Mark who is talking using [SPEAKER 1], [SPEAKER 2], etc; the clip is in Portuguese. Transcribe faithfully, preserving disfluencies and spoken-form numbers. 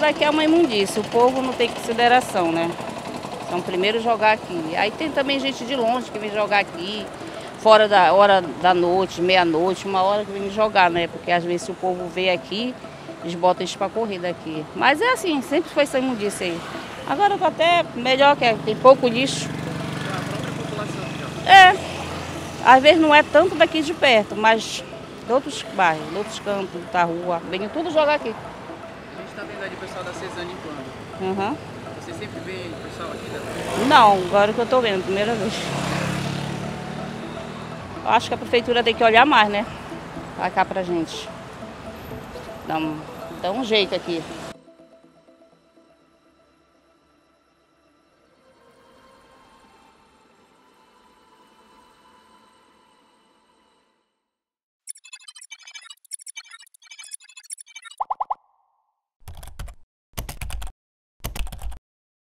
[SPEAKER 1] daqui é uma imundícia, o povo não tem consideração, né? Então, primeiro jogar aqui. Aí tem também gente de longe que vem jogar aqui, fora da hora da noite, meia-noite, uma hora que vem jogar, né? Porque às vezes se o povo vê aqui, eles botam isso pra corrida aqui. Mas é assim, sempre foi essa imundícia aí. Agora tá até melhor, que é, tem pouco lixo.
[SPEAKER 2] A própria população aqui, ó.
[SPEAKER 1] É, às vezes não é tanto daqui de perto, mas de outros bairros, de outros cantos da rua, vem tudo jogar aqui.
[SPEAKER 2] A gente tá vendo ali o pessoal da Cesana limpando.
[SPEAKER 1] Uhum.
[SPEAKER 2] Você sempre vê o pessoal aqui da...
[SPEAKER 1] Não, agora que eu tô vendo, primeira vez. Eu acho que a prefeitura tem que olhar mais, né? Pra cá pra gente. Dá um, dá um jeito aqui.